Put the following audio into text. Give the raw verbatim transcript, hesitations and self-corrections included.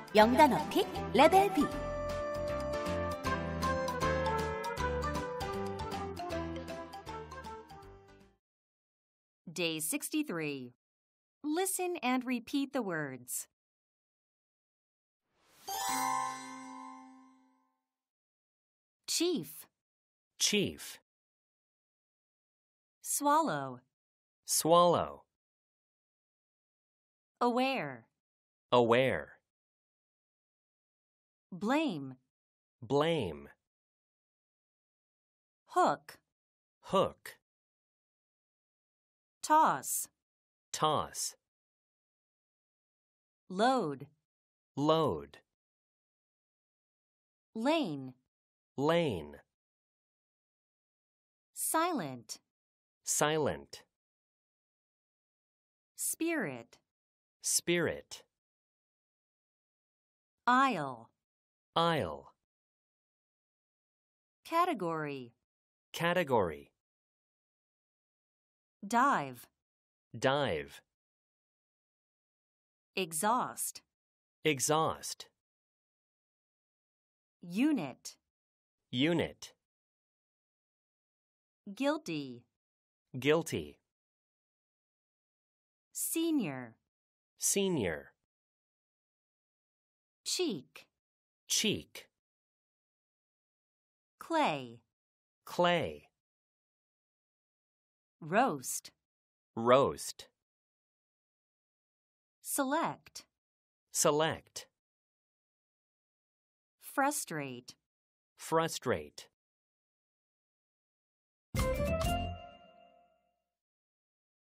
영단어 픽 레벨 B. Day sixty-three. Listen and repeat the words. Chief. Chief. Swallow. Swallow. Aware. Aware. Blame. Blame. Hook. Hook. Toss. Toss. Load. Load. Lane. Lane. Silent. Silent. Spirit. Spirit. Aisle. Aisle. Category. Category. Dive. Dive. Exhaust. Exhaust. Unit. Unit. Guilty. Guilty. Senior. Senior. Cheek. Cheek. Clay. Clay. Roast. Roast. Select. Select. Frustrate. Frustrate.